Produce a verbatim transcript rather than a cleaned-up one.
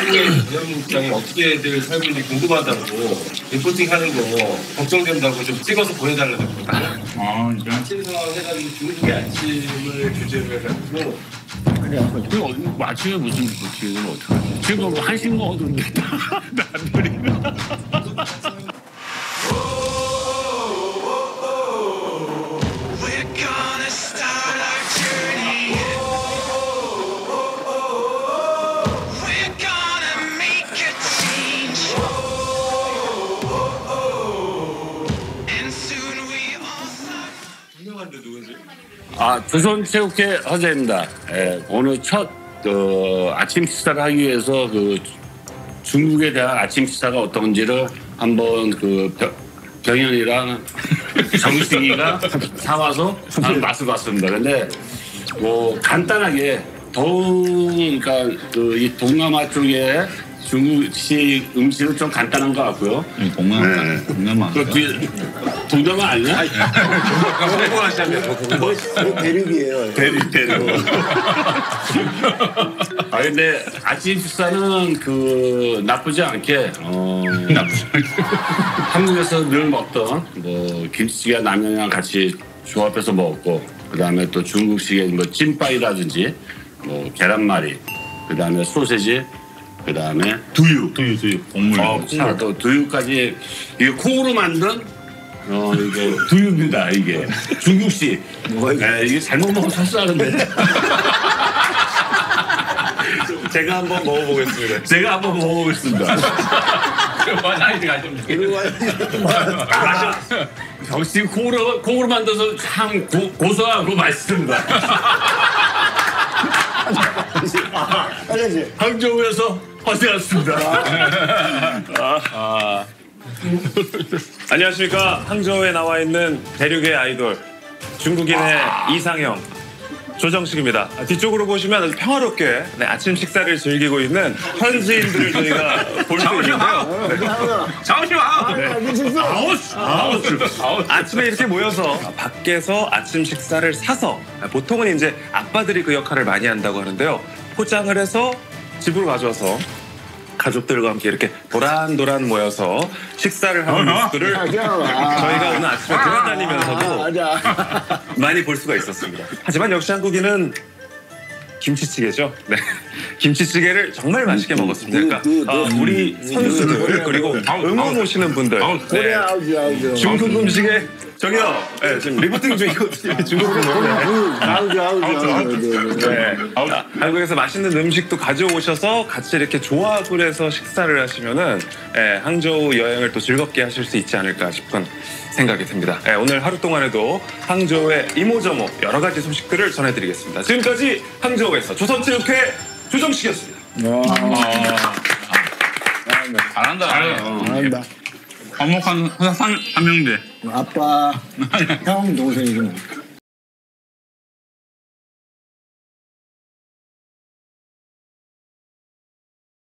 한국의 전염장이 어떻게들 살고 있는지 궁금하다고 리포팅 하는 거 걱정된다고 좀 찍어서 보내달라고 했거든요. 아, 진짜? 아침 상황 해가지고 중국의 아침을 주제로 해가지고 아니야. 그 아침에 무슨 리포팅을 어떻게 하지? 지금 한식 먹었는데 남들이. 아, 조선체육회 허재입니다. 예, 오늘 첫 어, 아침 식사를 하기 위해서 그 중국에 대한 아침 식사가 어떤지를 한번 그 병, 병현이랑 정식이가 사와서 한번 맛을 봤습니다. 근데 뭐 간단하게 더우니까 그 이 동남아 쪽에 중국식 음식은 좀 간단한 것 같고요. 응, 동남아, 네. 동남아. 그 뒤에 동남아 아니야? 대륙이에요. 대륙, 대륙. 아 근데 아침 식사는 그 나쁘지 않게 어, 나쁘지 않게 한국에서 늘 먹던 뭐 김치찌개 라면이랑 같이 조합해서 먹었고 그 다음에 또 중국식의 뭐 찐빠이라든지 뭐 계란말이 그 다음에 소세지 그 다음에 두유, 두유, 두유, 곡물. 어, 콩, 또 두유까지 이게 콩으로 만든 어 이게 두유입니다. 이게 중국식. 에, 이게 잘못 먹으면 설사하는데. 제가 한번 먹어보겠습니다. 제가 한번 먹어보겠습니다. 역시 콩으로 콩으로 만들어서 참 고, 고소하고 맛있습니다. 항저우에서 허세였습니다. 아, 아. 안녕하십니까. 항저우에 나와 있는 대륙의 아이돌 중국인의 아. 이상형 조정식입니다. 뒤쪽으로 보시면 아주 평화롭게 네, 아침 식사를 즐기고 있는 현지인들을 저희가 볼 수 있는데요. 잠시만! 네. 아우스! 아우스! 아침에 이렇게 모여서 밖에서 아침 식사를 사서 보통은 이제 아빠들이 그 역할을 많이 한다고 하는데요. 포장을 해서 집으로 가져와서 가족들과 함께 이렇게 도란도란 모여서 식사를 하는 모습들을 저희가 오늘 아침에 돌아다니면서도 많이 볼 수가 있었습니다. 하지만 역시 한국인은 김치찌개죠. 네, 김치찌개를 정말 맛있게 먹었습니다. 그러니까 어, 우리 선수들 그리고 응원 오시는 분들 네. 중국 음식에 저기요, 네, 지금 리포팅 중이거든요. 중국 음식. 네. 한국에서 맛있는 음식도 가져오셔서 같이 이렇게 조합을 해서 식사를 하시면은 네, 항저우 여행을 또 즐겁게 하실 수 있지 않을까 싶은 생각이 듭니다. 네, 오늘 하루 동안에도 항저우의 이모저모 여러 가지 소식들을 전해드리겠습니다. 지금까지 항저우에서 조선체육회 조정식이었습니다. 아, 잘한다. 잘한다. 화목한 한, 한 명인데. 아빠, 형, 동생이 좀.